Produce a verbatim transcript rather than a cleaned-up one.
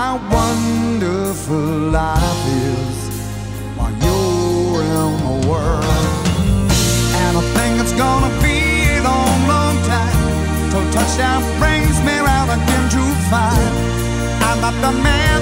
how wonderful life is while you're in the world. And I think it's gonna be a long, long time till touchdown brings me round again to find I'm not the man